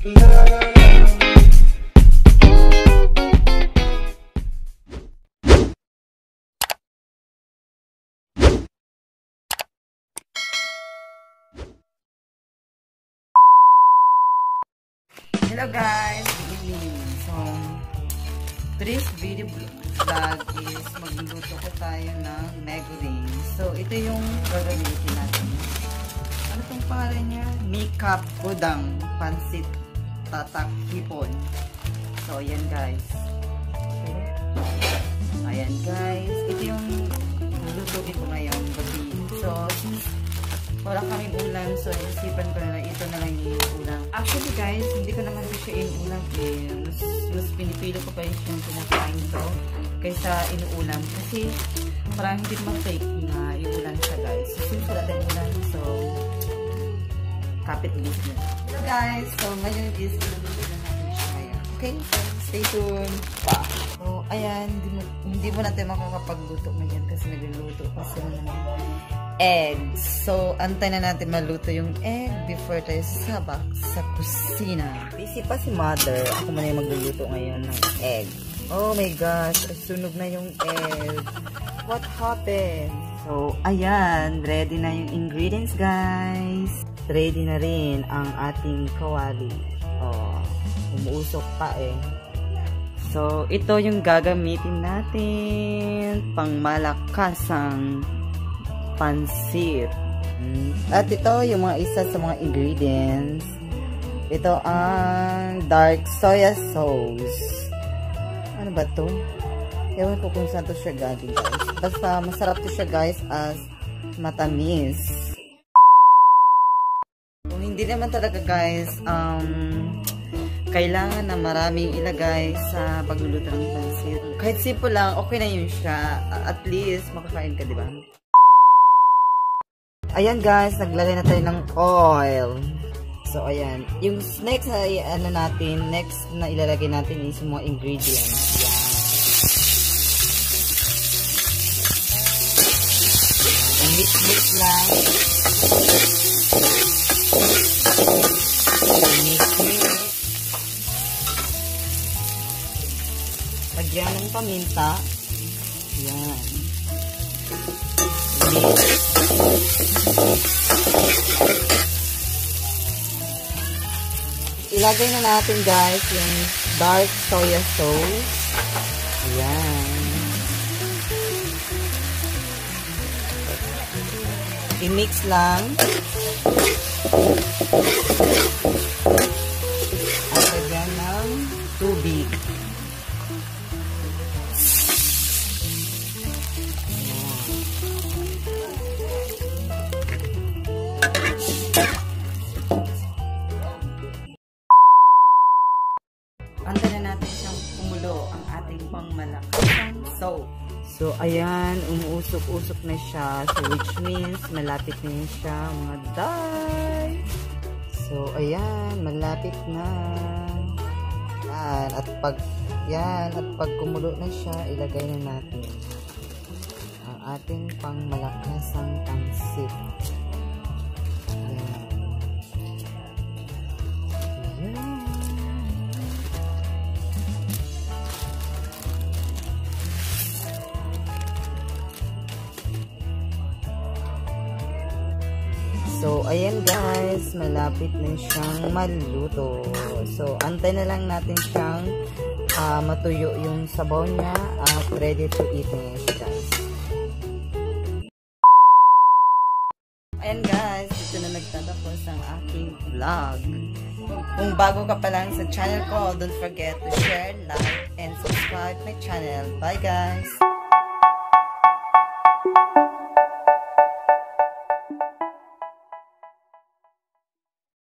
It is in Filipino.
Hello guys, good evening. So, today's video vlog is magluluto ko tayo ng megoring. So, ito yung gagamitin natin. Ano itong pangalan niya? Makeup udang pansit tatak hipon. So, ayan guys. Okay. Ayan guys. Ito yung lulutuin ko ngayong gabi. So, since wala kaming ulam, so isipan ko na ito na lang yung ulam. Actually guys, hindi ko naman siya inuulam eh. Mas pinipilo ko pa yung kinakain ito kaysa inuulam. Kasi parang hindi naman fake na iulam siya guys. So since wala tayong ulam, so kapit business. Hello guys, so ngayon is iluluto na natin siya ngayon. Okay, so stay tuned. Wow. So ayan, hindi mo natin makakapagluto ngayon kasi nagluluto kasi naman eggs. So, antay na natin maluto yung egg before tayo sabak sa kusina. Busy pa si mother. Ako man yung magluluto ngayon ng egg. Oh my gosh, sunog na yung egg. What happened? So, ayan. Ready na yung ingredients, guys. Ready na rin ang ating kawali. Oh, umuusok pa eh. So, ito yung gagamitin natin pang malakasang pansit. At ito yung mga isa sa mga ingredients. Ito ang dark soya sauce. Ano ba to? Ewan ko kung saan to siya galing guys. Basta masarap to siya guys as matamis. Kung hindi naman talaga guys kailangan na maraming ilagay sa pagluluto ng pansit. Kahit simple lang, okay na yun siya. At least makakain ka, diba? Ayan guys, naglagay na tayo ng oil. So ayan, yung next na ano natin, next na ilalagay natin is yung mga ingredients. Yan. Mix lang. Mix. Lagyan ng paminta. Yan. Mix. Ilagay na natin guys yung dark soya sauce. Ayan. I-mix lang. At lagyan ng tubig. Antayin na natin siyang kumulo ang ating pangmalakasang soap. So, ayan, umuusok-usok na siya. So, which means, malapit na yun siya, mga day. So, ayan, malapit na. Yan, at pag kumulo na siya, ilagay na natin ang ating pangmalakasang pansit. Ayan. Ayan. So, ayan guys, malapit na siyang maluto. So, antay na lang natin siyang matuyo yung sabaw niya at ready to eat na siya guys. Ayan guys, ito na nagtatapos ang aking vlog. Kung bago ka pa lang sa channel ko, don't forget to share, like, and subscribe my channel. Bye guys!